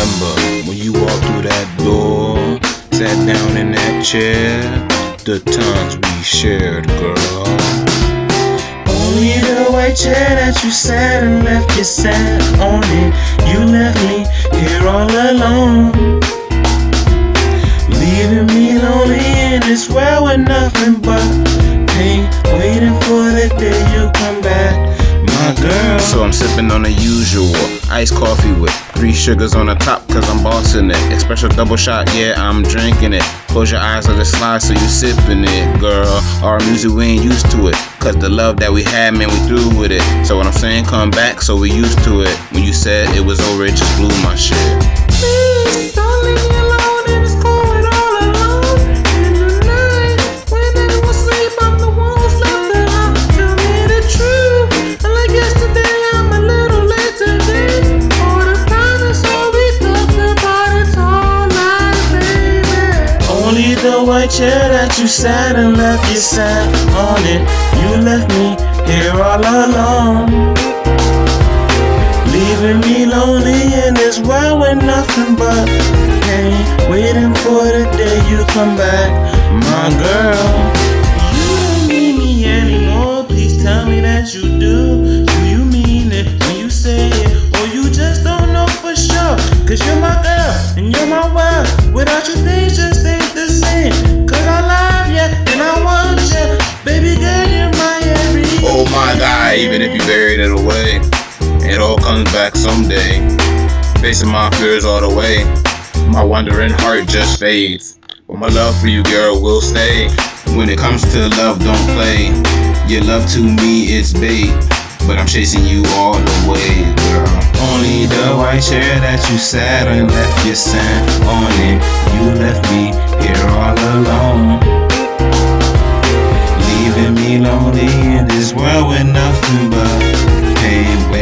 remember when you walked through that door, sat down in that chair, the times we shared, girl. Only the white chair that you sat and left, you sat on it. You left me here all alone, leaving me lonely in this world with nothing but pain, waiting for the day you come back, my girl. So I'm sipping on the usual iced coffee with 3 sugars on the top, cause I'm bossing it. Espresso double shot, yeah, I'm drinking it. Close your eyes, let it slide, so you sipping it, girl. Our music, we ain't used to it, cause the love that we had, man, we through with it. So what I'm saying, come back, so we used to it. When you said it was over, it just blew my shit. Please, don't leave me alone in this cold all alone. In the night, when everyone sleep, I'm the one who's left alone. Tell me the truth, unlike yesterday, I'm a little late today. All the promise, all we talked about, it's all lies, baby. Only the white chair that you sat and left, you sat on it. You left me here all alone, leaving me lonely in this world with nothing but pain, waiting for the day you come back, my girl. You don't need me anymore, please tell me that you do. Do you mean it when you say it, or you just don't know for sure? Cause you're my girl and you're my world, without you things just ain't the same. Cause I love you and I want you, baby girl, you're my everything. Oh my God, even if you buried it away, it all comes back someday. Facing my fears all the way, my wandering heart just fades. But my love for you, girl, will stay. When it comes to love, don't play. Your love to me is bait, but I'm chasing you all the way, girl. Only the white chair that you sat and left, you sat on it. You left me here all alone, leaving me lonely in this world with nothing but pain.